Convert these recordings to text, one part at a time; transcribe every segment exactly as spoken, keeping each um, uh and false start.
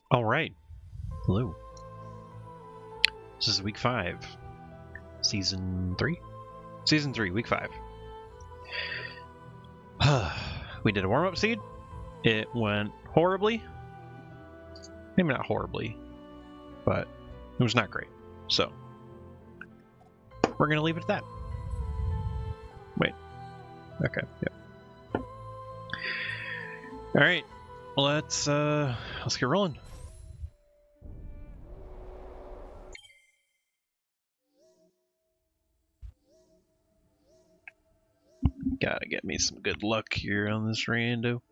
All right. Hello. This is week five. Season three? Season three, week five. We did a warm-up seed. It went horribly. Maybe not horribly, but it was not great. So, we're going to leave it at that. Wait. Okay, yeah. All right. Let's, uh, let's get rolling. Gotta get me some good luck here on this rando.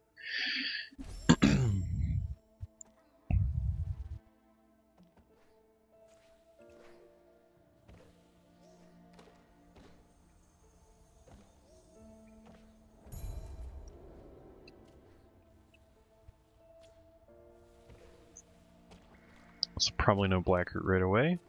So probably no black root right away.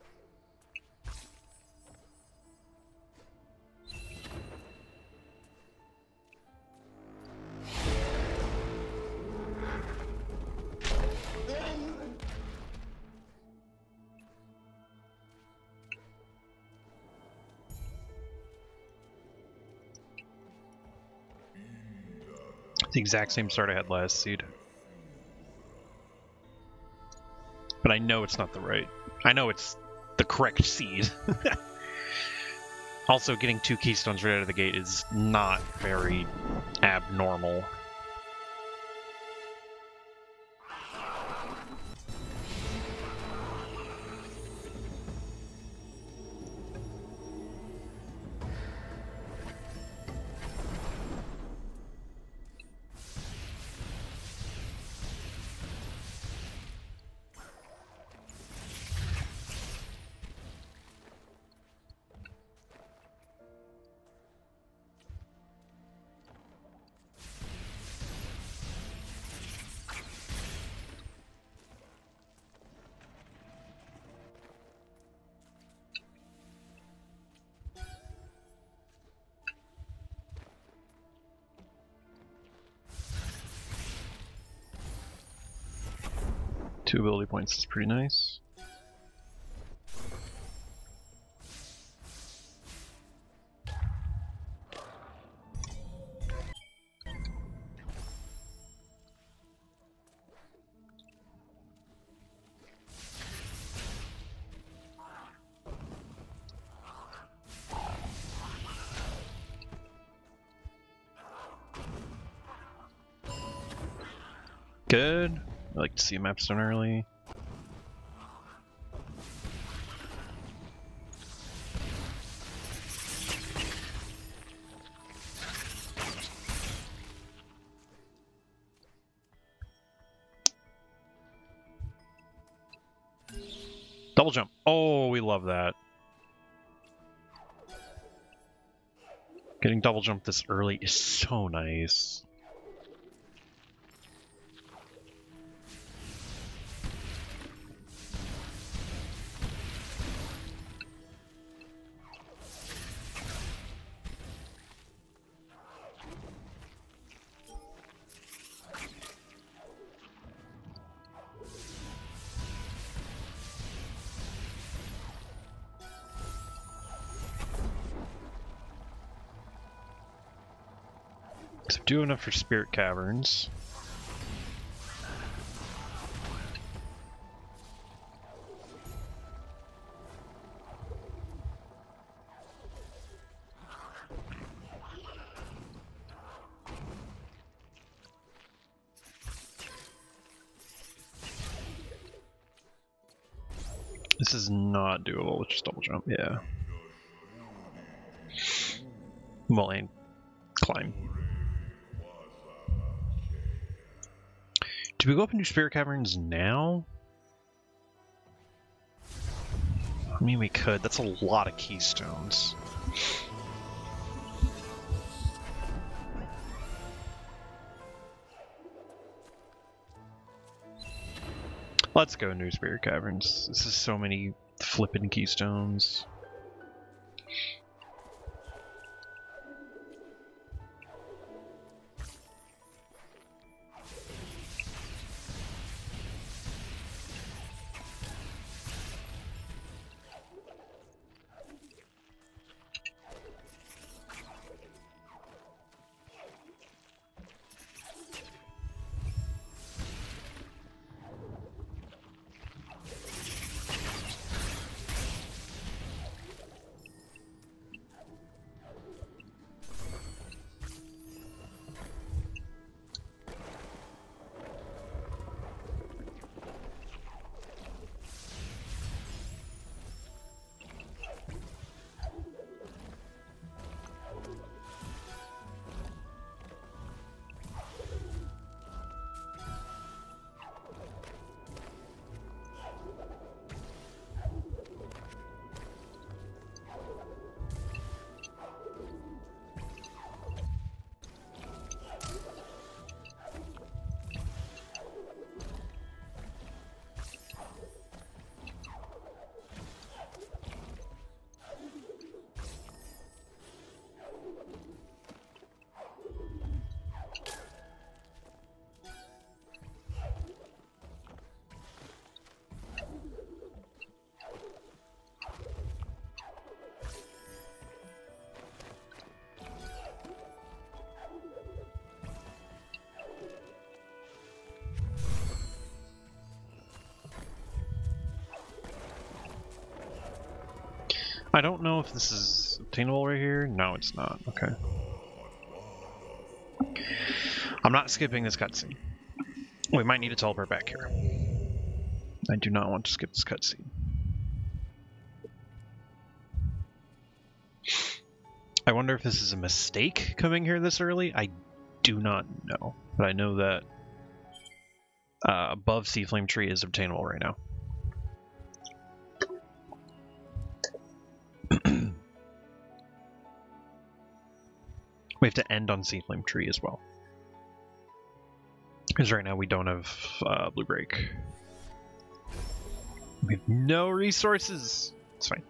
The exact same start I had last seed. But I know it's not the right. I know it's the correct seed. Also, getting two keystones right out of the gate is not very abnormal. Two ability points is pretty nice. Good. I like to see a map stone early. Double jump. Oh, we love that. Getting double jump this early is so nice. So do enough for Spirit Caverns. This is not doable with just double jump, yeah. Well, and climb. Do we go up and do Spirit Caverns now? I mean, we could. That's a lot of keystones. Let's go into Spirit Caverns. This is so many flippin' keystones. I don't know if this is obtainable right here. No, it's not. Okay. I'm not skipping this cutscene. We might need to teleport back here. I do not want to skip this cutscene. I wonder if this is a mistake coming here this early. I do not know, but I know that uh, above Sea Flame Tree is obtainable right now. We have to end on Sea Flame Tree as well. Because right now we don't have uh, Blue Break. We have no resources. It's fine.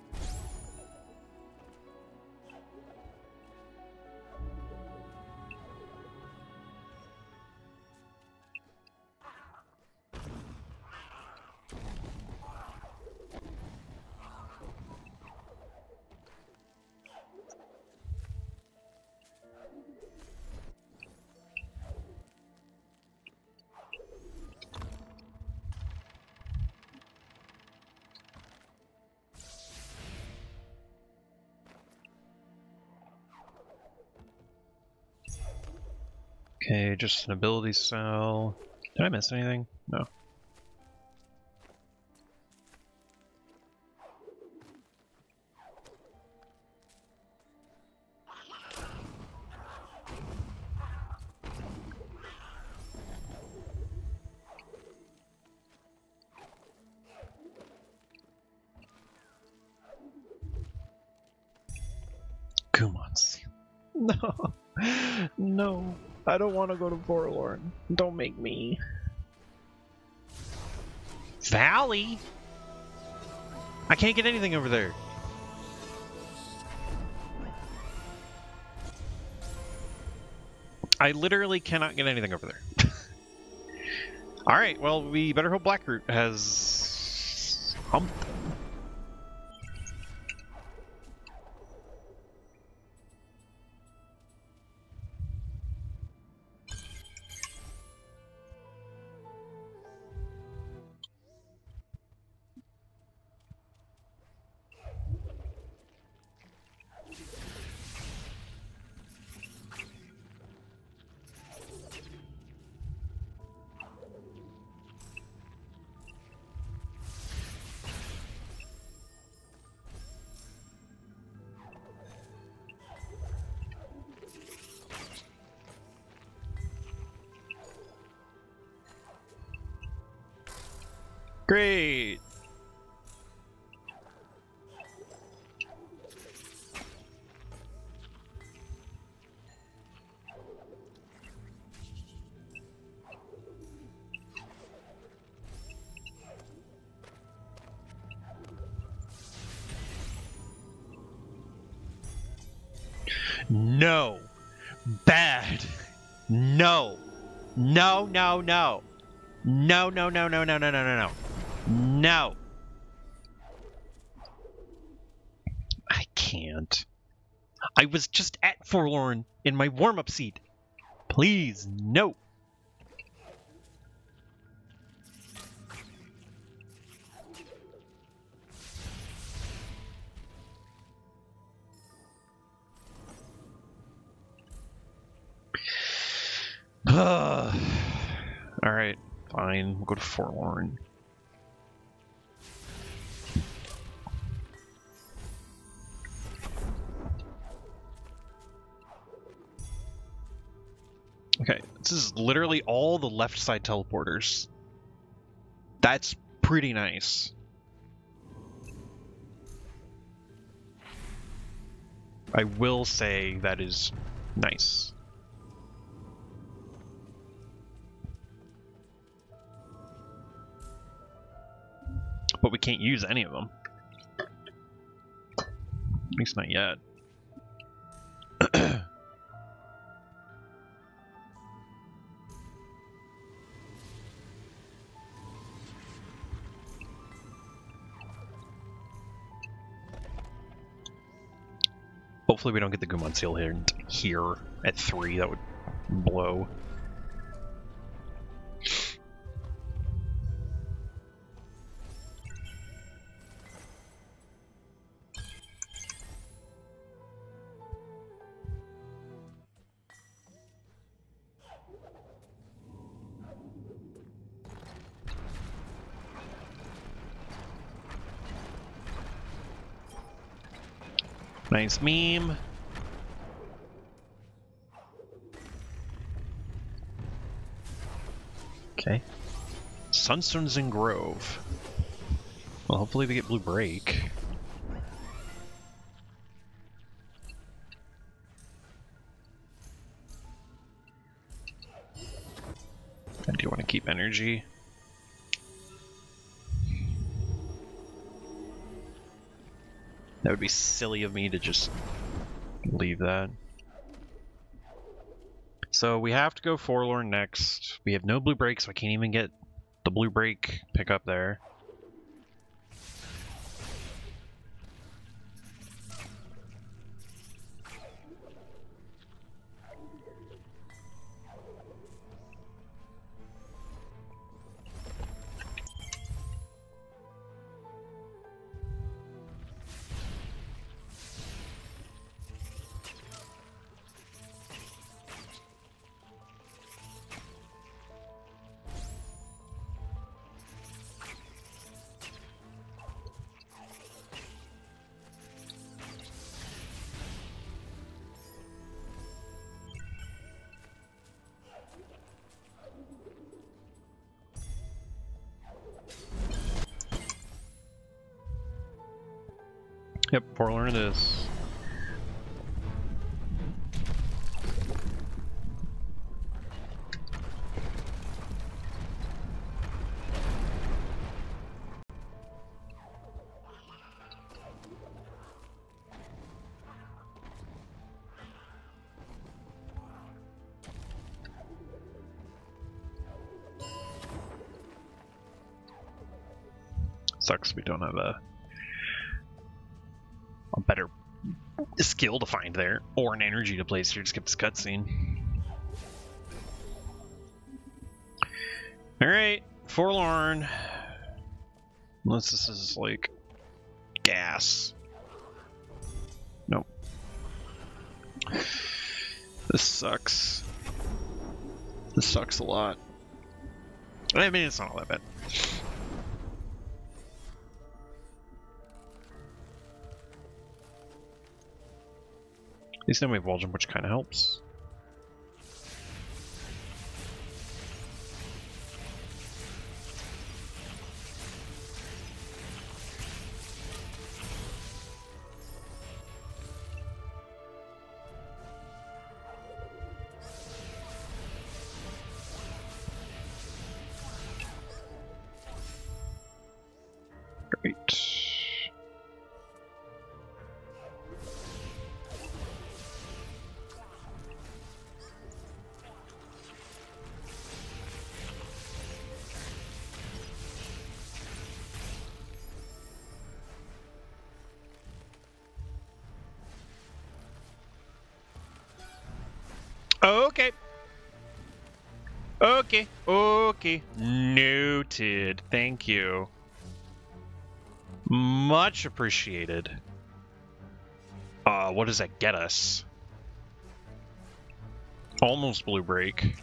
Okay, just an ability cell. Did I miss anything? No. Kumons. No. No. I don't want to go to Forlorn. Don't make me. Valley? I can't get anything over there. I literally cannot get anything over there. Alright, well, we better hope Blackroot has something. Great! No! Bad! No! No, no, no! No, no, no, no, no, no, no, no, no. No! I can't. I was just at Forlorn in my warm-up seat. Please, no! Alright, fine. We'll go to Forlorn. Okay, this is literally all the left side teleporters. That's pretty nice. I will say that is nice. But we can't use any of them. At least not yet. Hopefully we don't get the Gumon Seal here, here at three. That would blow. Nice meme. Okay. Sunstones and Grove. Well, hopefully we get Blue Break. I do want to keep energy. That would be silly of me to just leave that. So we have to go Forlorn next. We have no Blue Break, so I can't even get the Blue Break pickup there. Yep, Forlorn it is. Sucks we don't have a a better skill to find there, or an energy to place here to skip this cutscene. Alright, Forlorn. Unless this is like gas. Nope. This sucks. This sucks a lot. I mean, it's not all that bad. At least now we have Wall Jump, which kind of helps. Great. Okay. Okay. Okay. Noted. Thank you. Much appreciated. Uh, what does that get us? Almost Blue Break.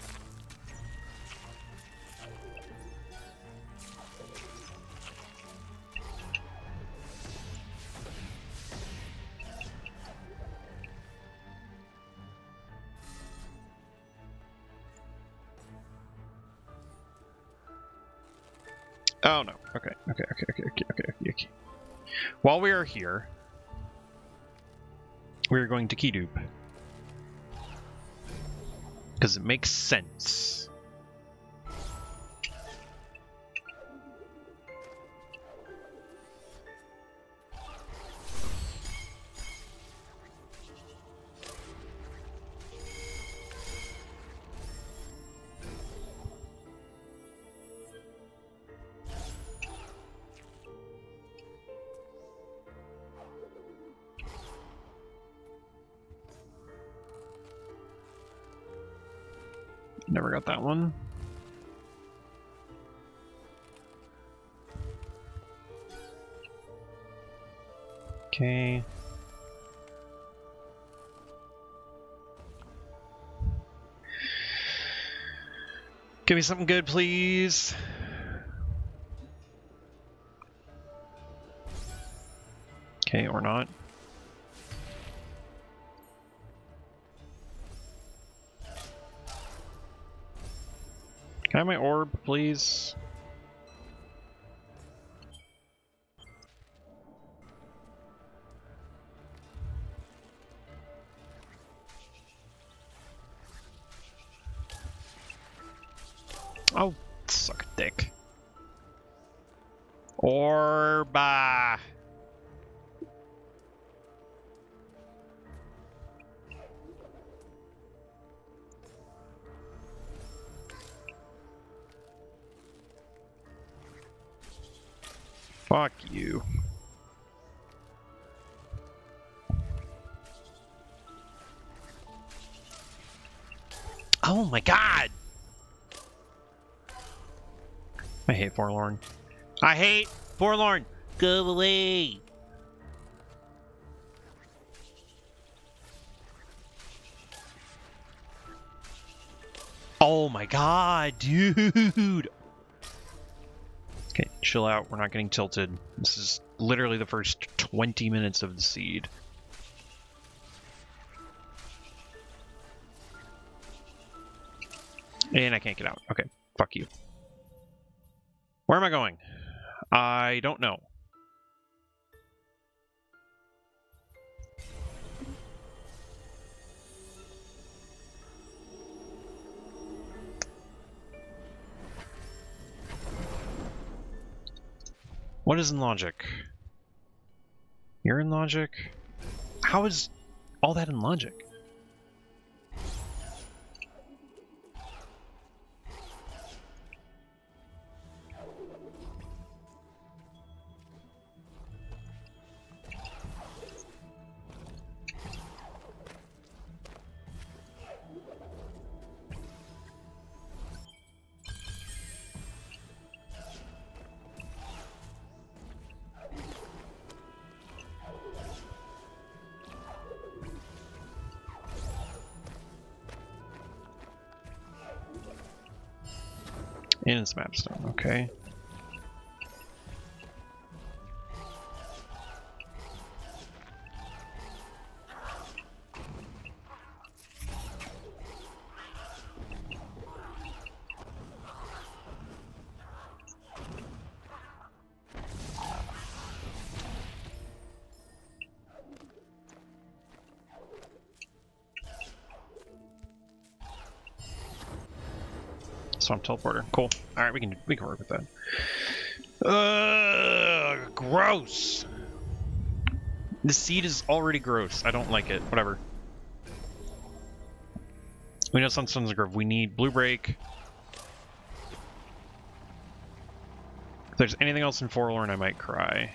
Oh no. Okay. Okay. Okay. Okay. Okay. Okay. Okay. Okay. While we are here, we are going to key dupe because it makes sense. Never got that one. Okay. Give me something good, please. Okay, or not. Can I have my orb, please? Oh, suck a dick. Orba. Fuck you. Oh my god! I hate Forlorn. I hate Forlorn! Go away! Oh my god, dude! Okay, chill out. We're not getting tilted. This is literally the first twenty minutes of the seed. And I can't get out. Okay, fuck you. Where am I going? I don't know. What is in logic? You're in logic? How is all that in logic? And it's mapstone, okay. Swamp teleporter. Cool. All right, we can we can work with that. Ugh, gross. The seed is already gross. I don't like it. Whatever. We know Sunstone's Grove. We need Blue Break. If there's anything else in Forlorn, I might cry.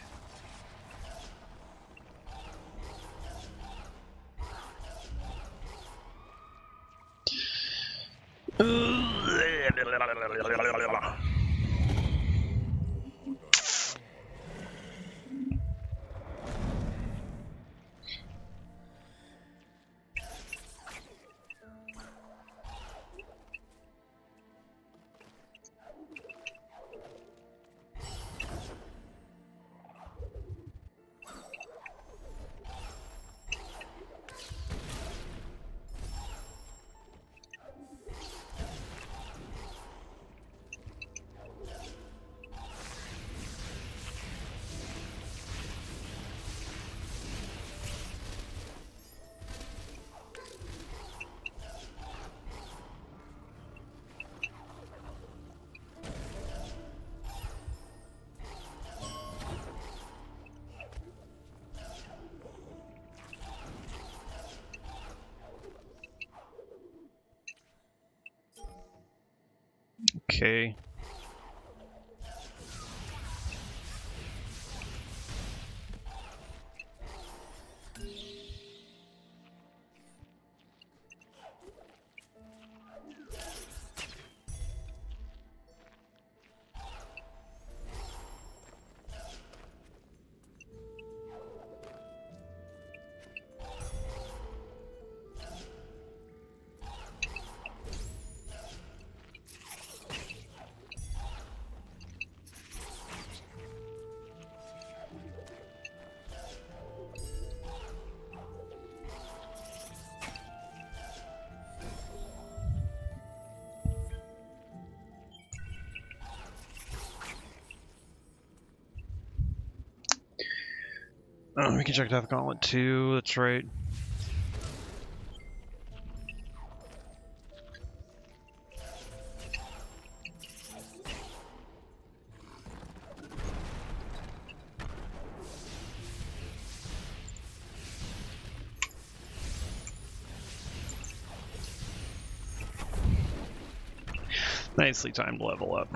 Okay. Oh, we can check Death Gauntlet too, that's right. Nicely timed level up.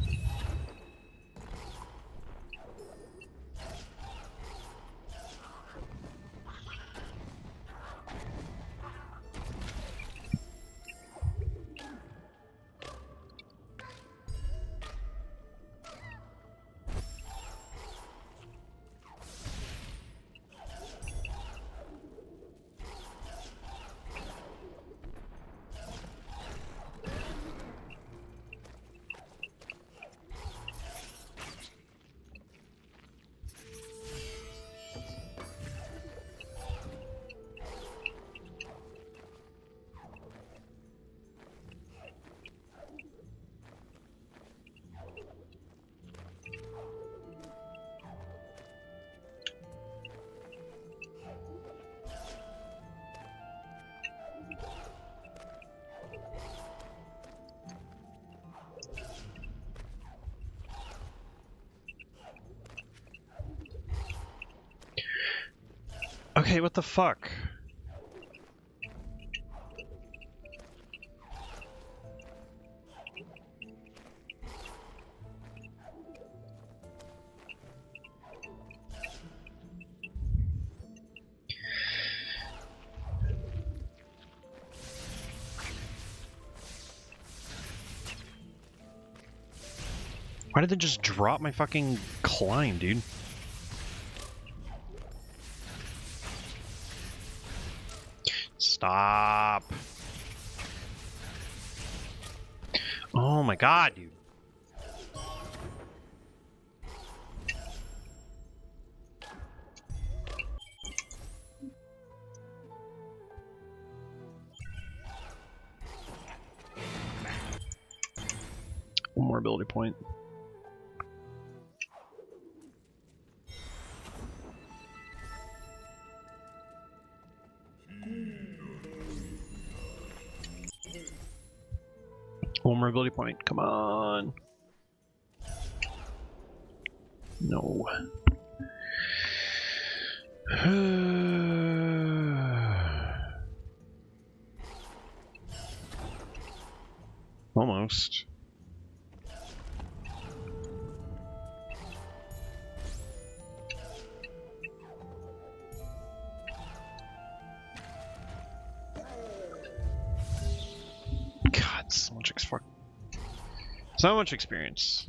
Okay, what the fuck? Why did they just drop my fucking climb, dude? Stop. Oh my god, dude. One more ability point. One more ability point, come on. No. Almost. God, so much ex so much experience.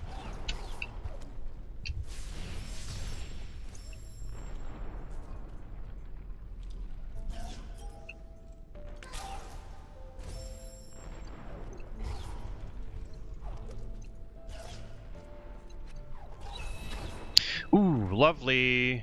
Ooh, lovely.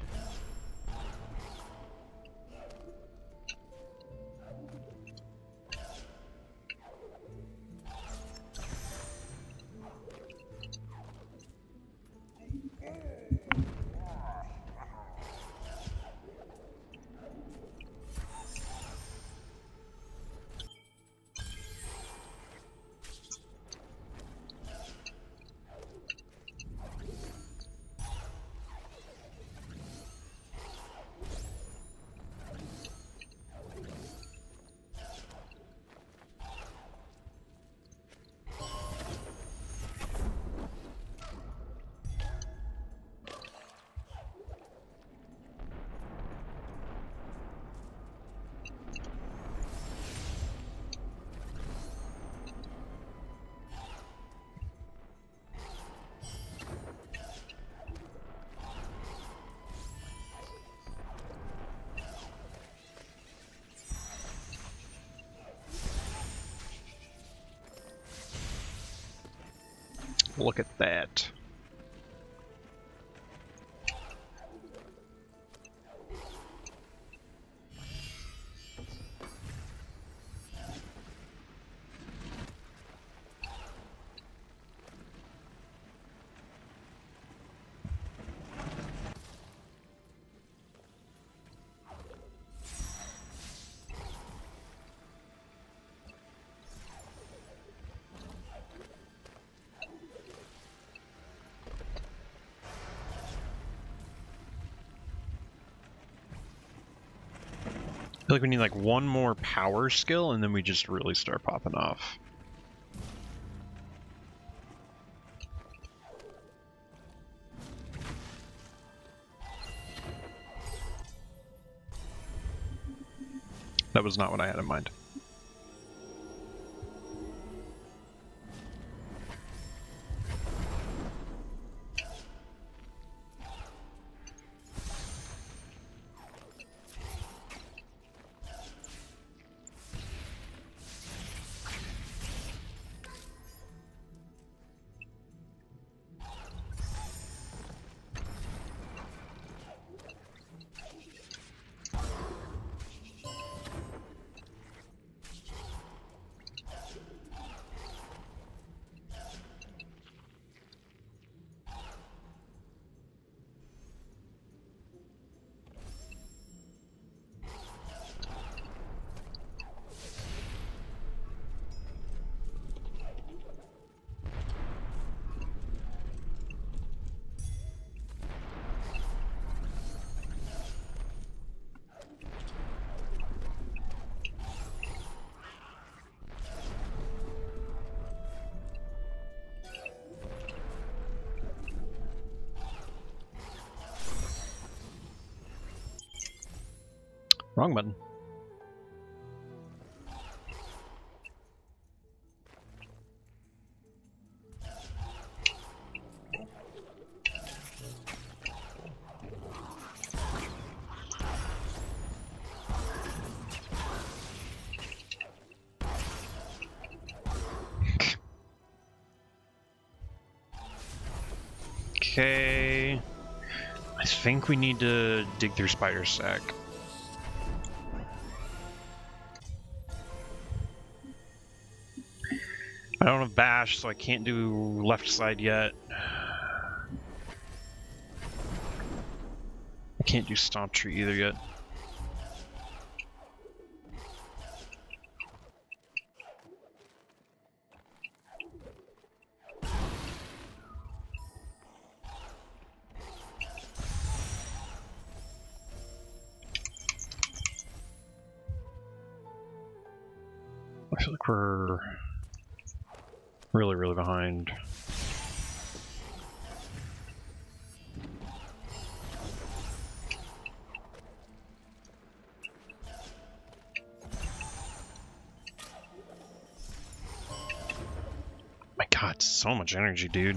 Look at that. feel like we need like one more power skill and then we just really start popping off. That was not what I had in mind. Wrong button. Okay. I think we need to dig through Spider Sack. I don't have bash, so I can't do left side yet. I can't do stomp tree either yet. I feel like we're really, really behind. My God, so much energy, dude.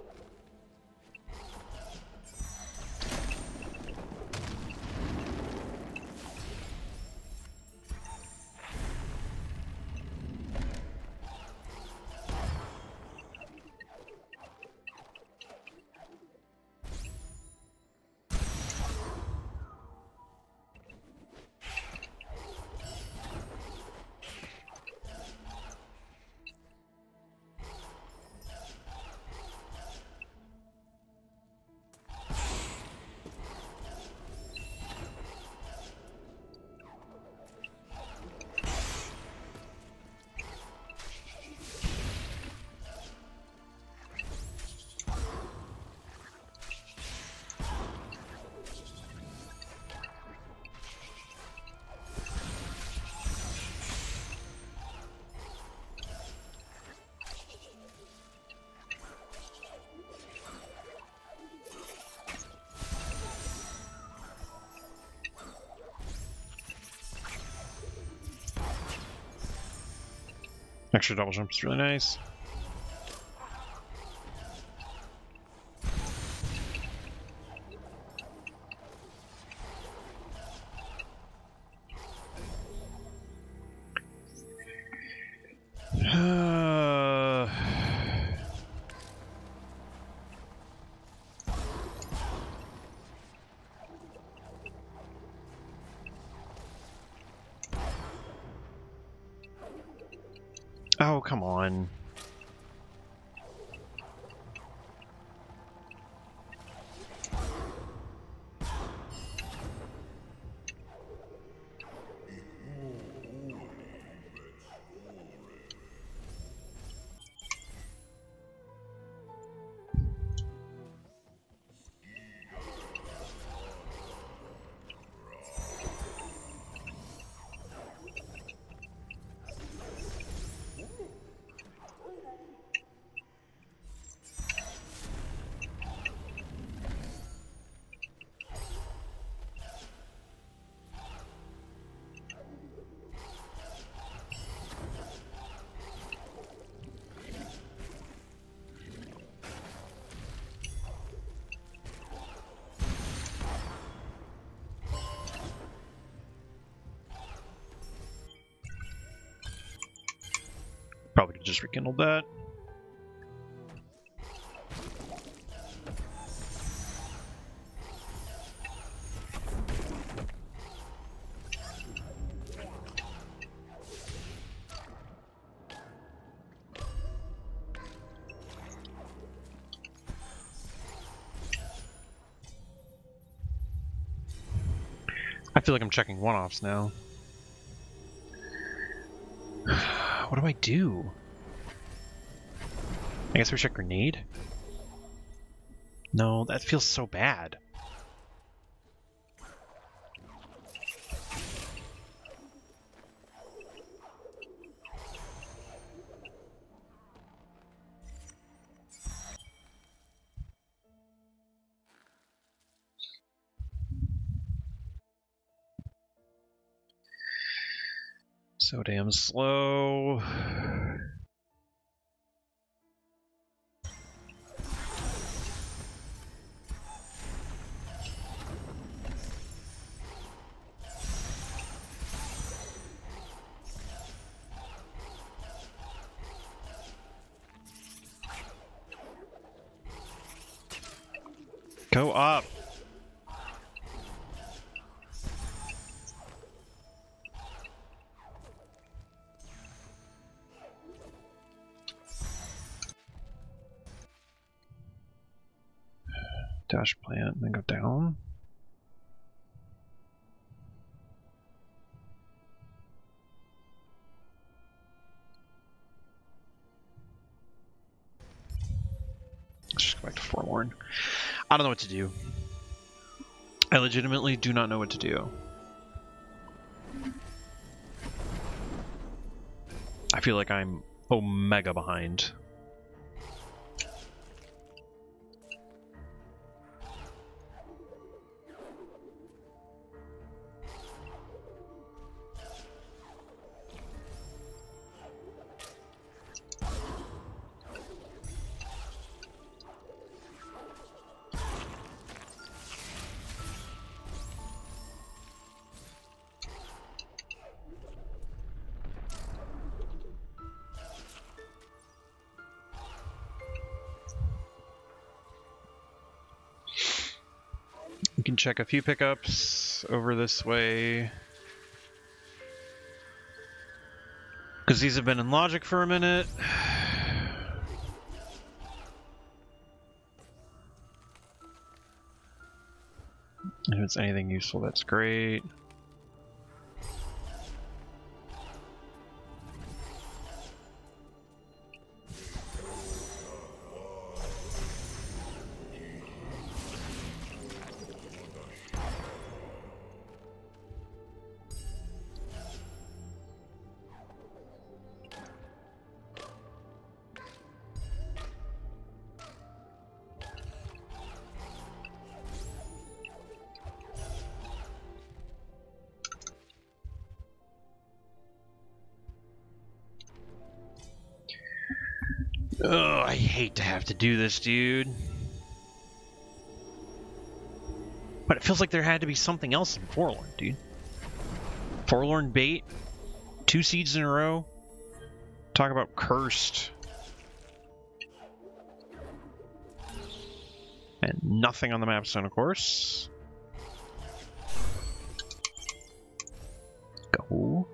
Extra double jump is really nice. Uh... Oh, come on. just rekindled that. I feel like I'm checking one-offs now. What do I do? I guess we check grenade? No, that feels so bad. So damn slow. Go up. Dash plant and then go down. Let's just go back to Forlorn. I don't know what to do. I legitimately do not know what to do. I feel like I'm omega behind. We can check a few pickups over this way. Because these have been in logic for a minute. If it's anything useful, that's great. Oh, I hate to have to do this, dude. But it feels like there had to be something else in Forlorn, dude. Forlorn bait, two seeds in a row. Talk about cursed. And nothing on the map zone, of course. Go.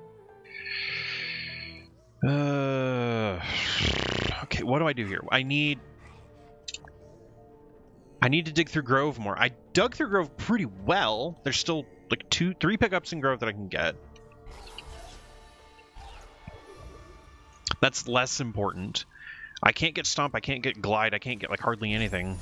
Uh... Okay, what do I do here? I need... I need to dig through Grove more. I dug through Grove pretty well. There's still like two, three pickups in Grove that I can get. That's less important. I can't get Stomp, I can't get Glide, I can't get like hardly anything.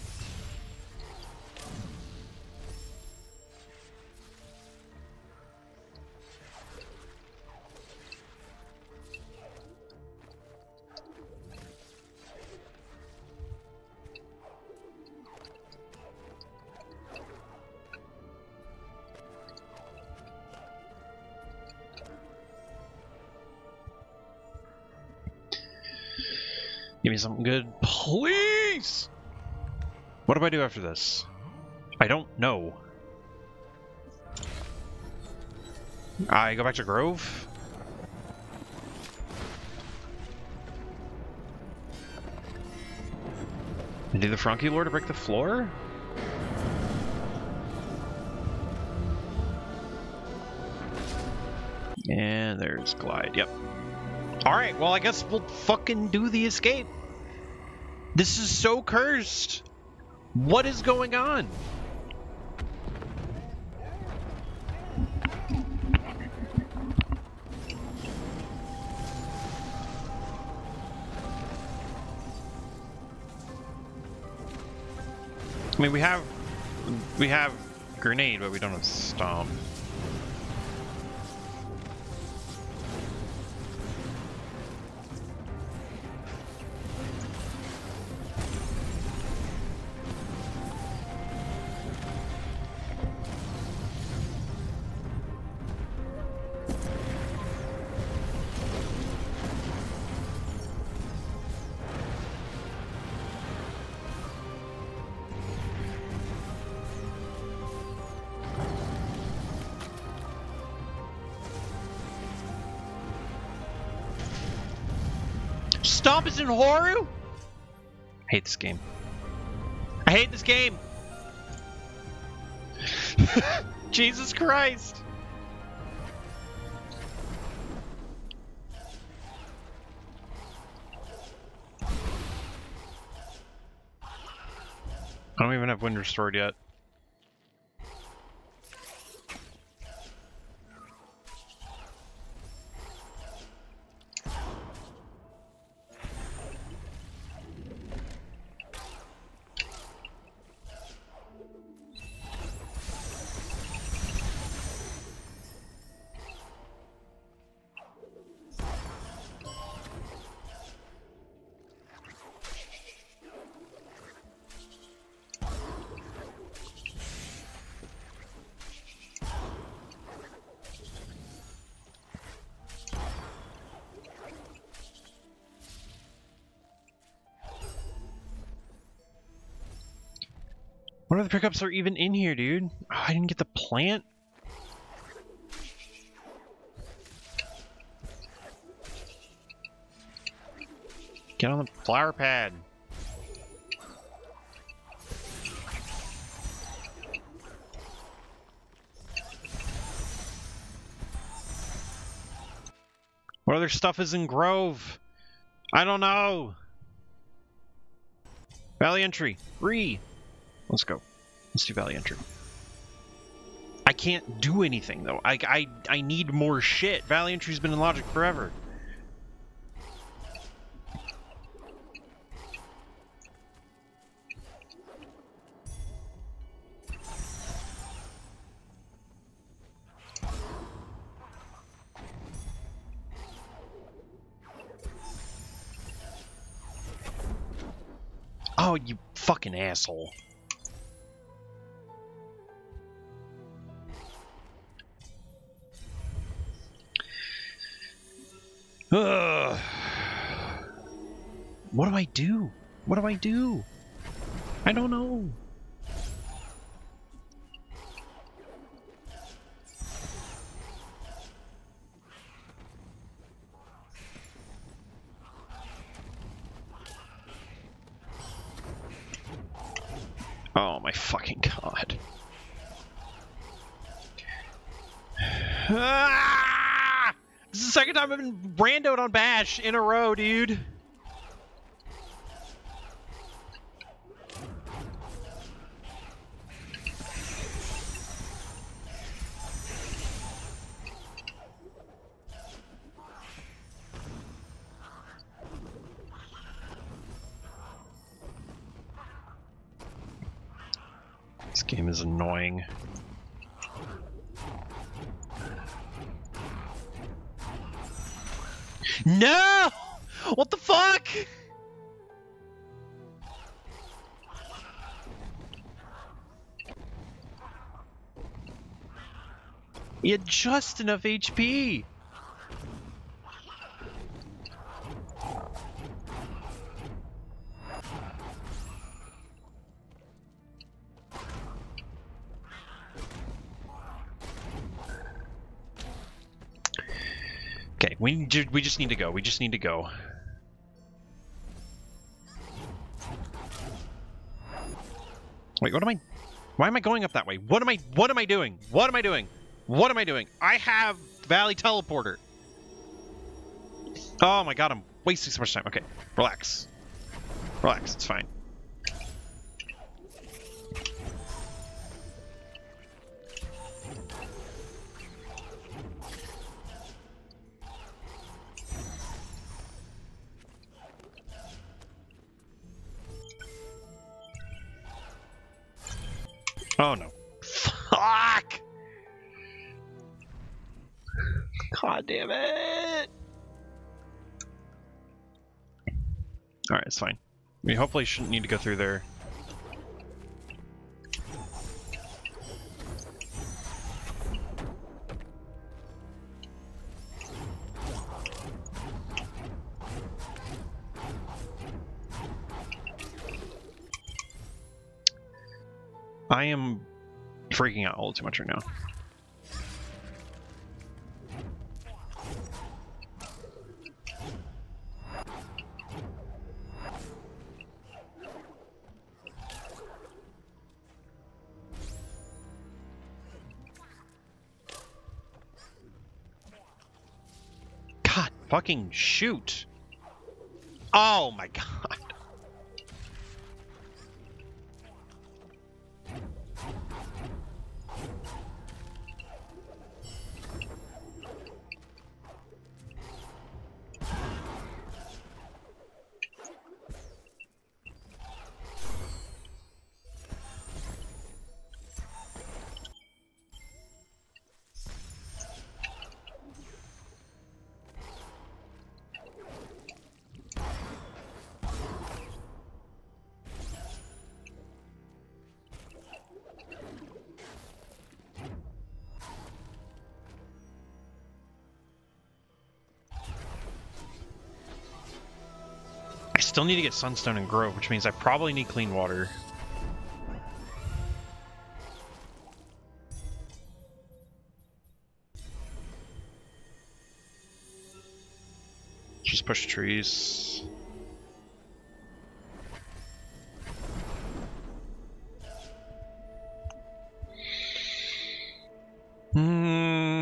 Give me something good, please! What do I do after this? I don't know. I go back to Grove? And do the Frankie Lord to break the floor? And there's Glide, yep. Alright, well I guess we'll fucking do the escape. This is so cursed. What is going on? I mean, we have we have grenade, but we don't have stomp. Stomp is in Horu? I hate this game. I hate this game! Jesus Christ! I don't even have Wind Restored yet. What other pickups are even in here, dude? Oh, I didn't get the plant? Get on the flower pad. What other stuff is in Grove? I don't know. Valley entry. Re. Let's go. Let's do Valley entry. I can't do anything though. I I I need more shit. Valley entry's been in Logic forever. Oh, you fucking asshole. Ugh. What do I do? What do I do? I don't know. Oh my fucking god. Ah! This is the second time I've been randoed on Bash in a row, dude. This game is annoying. No! What the fuck? He had just enough H P. Okay, we we just need to go. We just need to go. Wait, what am I... Why am I going up that way? What am I... What am I doing? What am I doing? What am I doing? I have Valley Teleporter. Oh my god, I'm wasting so much time. Okay, relax. Relax, it's fine. Oh no. Fuck! God damn it! Alright, it's fine. We hopefully shouldn't need to go through there. I am freaking out a little too much right now. God, fucking shoot! Oh my god! I still need to get Sunstone and Grove, which means I probably need clean water. Just push trees. Hmm.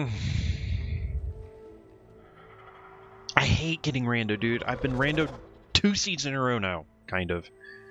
I hate getting rando, dude. I've been randoed two seeds in a row now, kind of.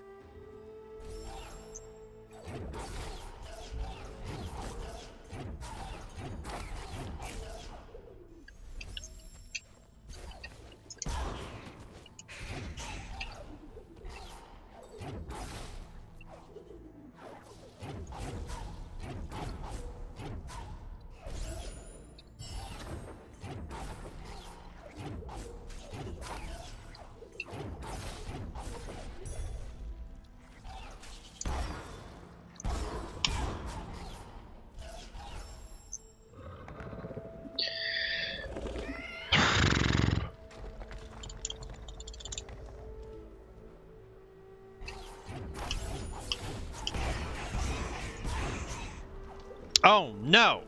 Oh, no!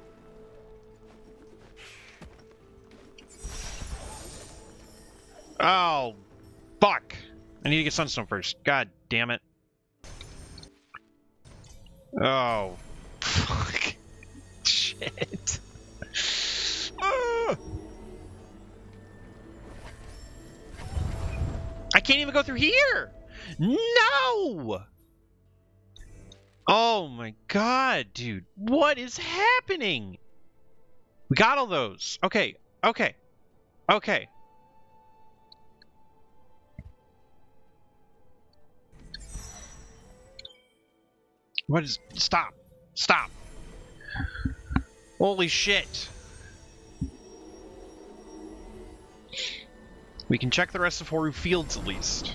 Oh, fuck! I need to get Sunstone first. God damn it. Oh, fuck. Shit. Ah! I can't even go through here! No! Oh my god, dude. What is happening? We got all those. Okay, okay, okay. What is... Stop. Stop. Holy shit. We can check the rest of Horu Fields at least.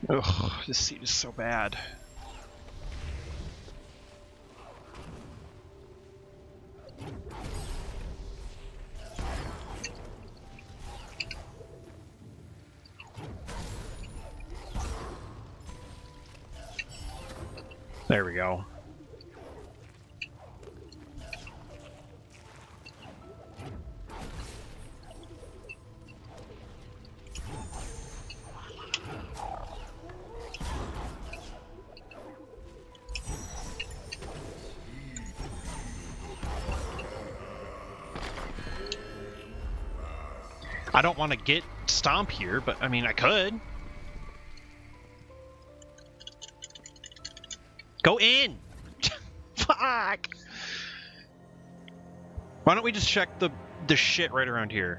Ugh, this seat is so bad. There we go. I don't want to get Stomp here, but I mean, I could. Go in! Fuck! Why don't we just check the, the shit right around here?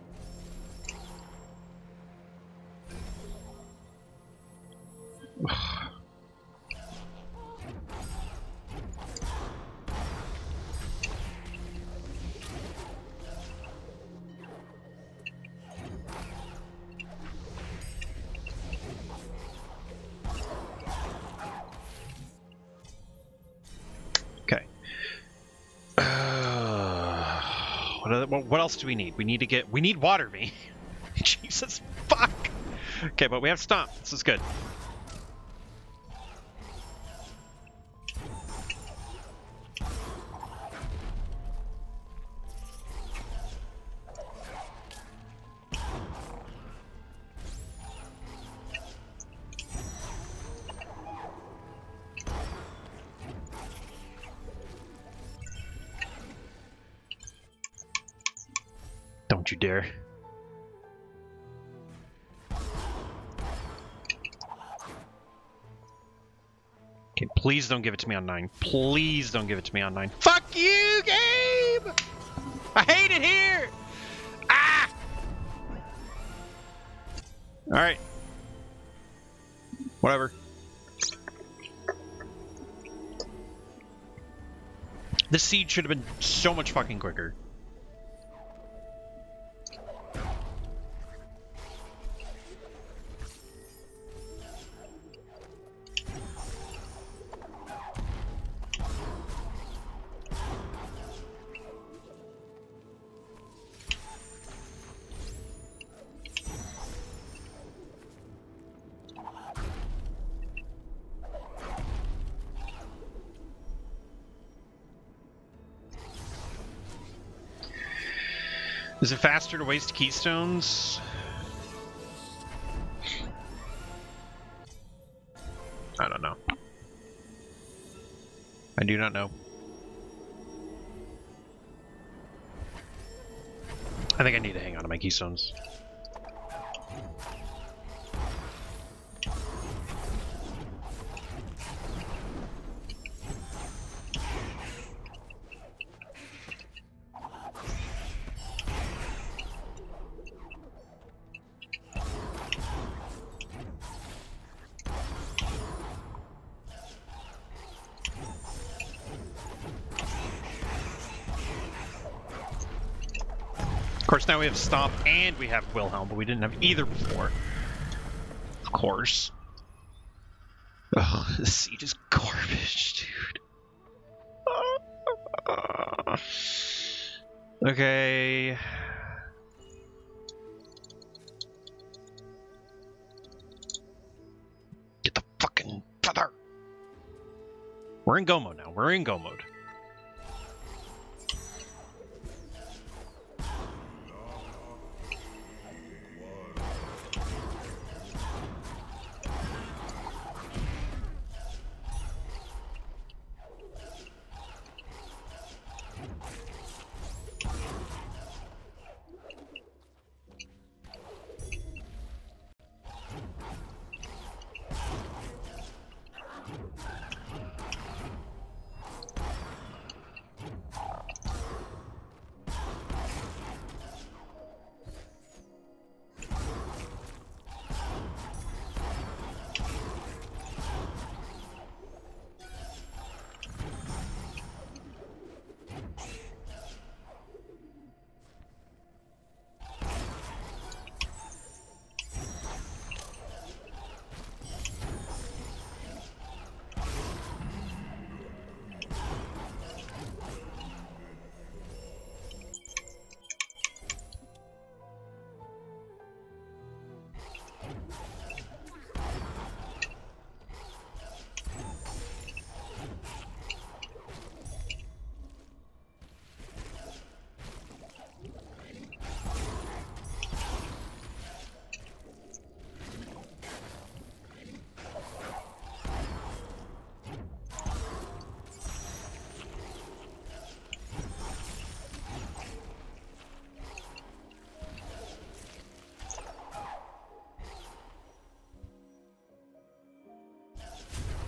What else do we need? We need to get... We need water vein. Jesus, fuck! Okay, but we have Stomp. This is good. Don't you dare. Okay, please don't give it to me on nine. Please don't give it to me on nine. Fuck you, game! I hate it here! Ah! Alright. Whatever. This siege should have been so much fucking quicker. Is it faster to waste keystones? I don't know. I do not know. I think I need to hang on to my keystones. Of course, now we have Stomp and we have Wilhelm, but we didn't have either before. Of course. Ugh, this siege is garbage, dude. Uh, okay. Get the fucking feather. We're in go mode now. We're in go mode.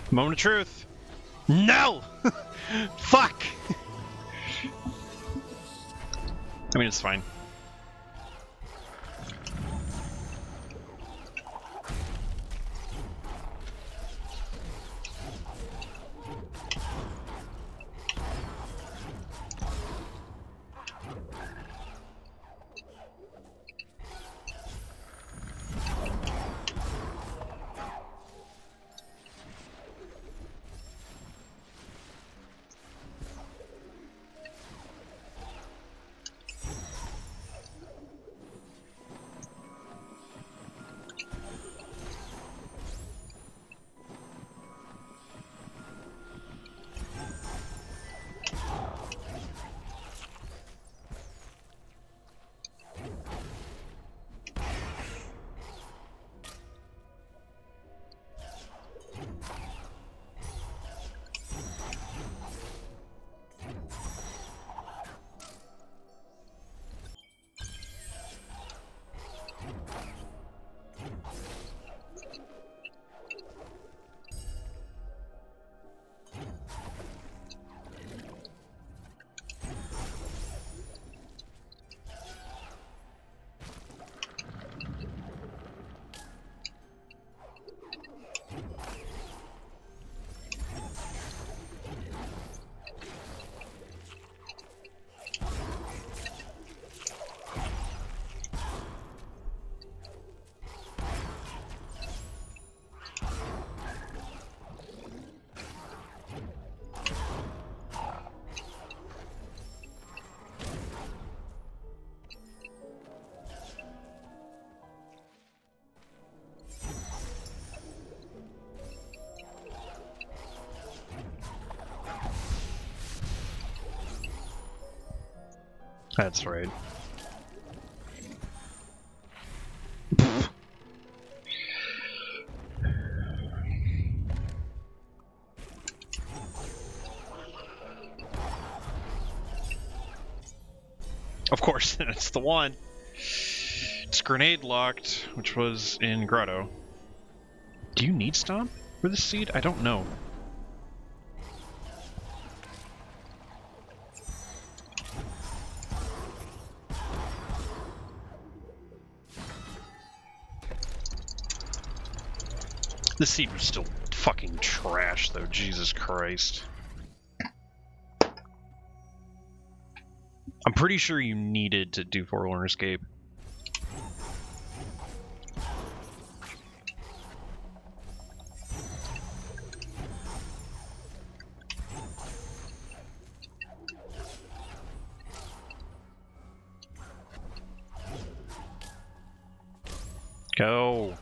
Moment of truth. No! Fuck! I mean, it's fine. That's right. Of course, it's the one. It's grenade locked, which was in Grotto. Do you need Stomp for this seed? I don't know. This seed was still fucking trash, though. Jesus Christ. I'm pretty sure you needed to do Forlorn Escape. Go.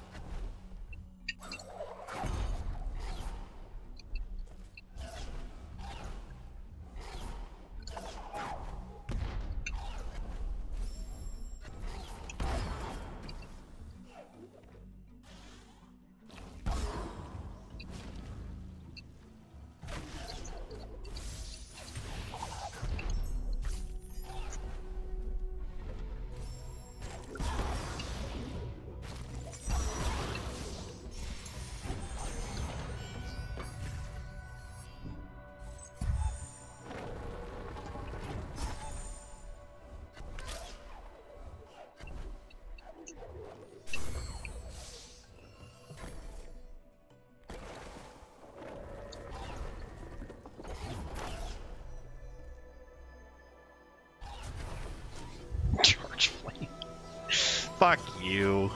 Charge flame. Fuck you.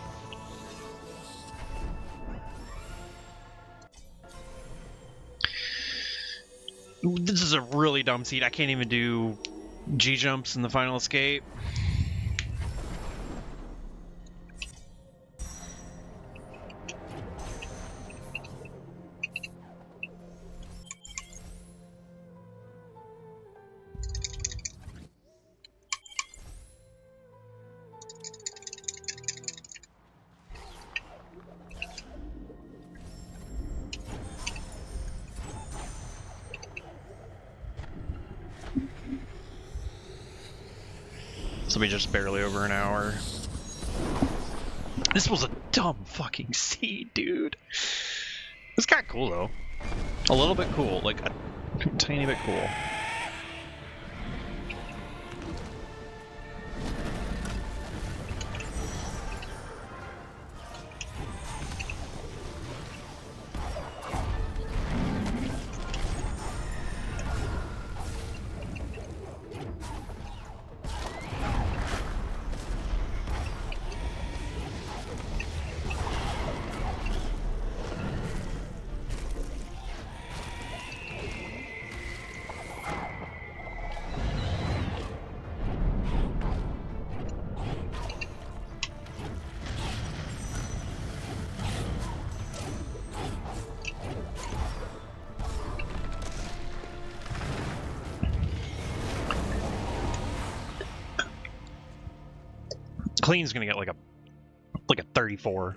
This is a really dumb seed. I can't even do G-jumps in the final escape. This will be just barely over an hour. This was a dumb fucking seed, dude. It's kind of cool though. A little bit cool, like a tiny bit cool. Clean's gonna get like a like a thirty-four.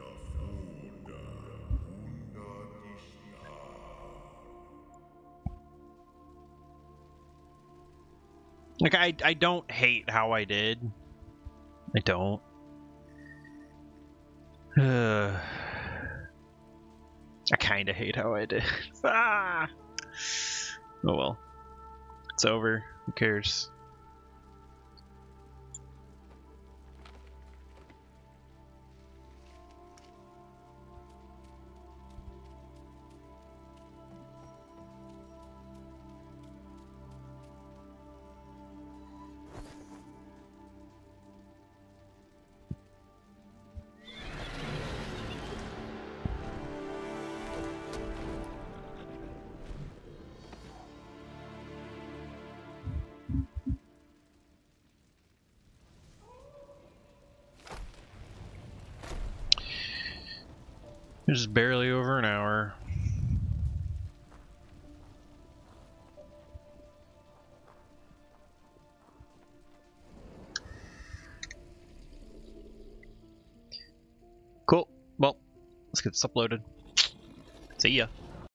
Like I I don't hate how I did. I don't. Uh, I kind of hate how I did. Ah! Oh well. It's over. Who cares? It's just barely over an hour. Cool. Well, let's get this uploaded. See ya.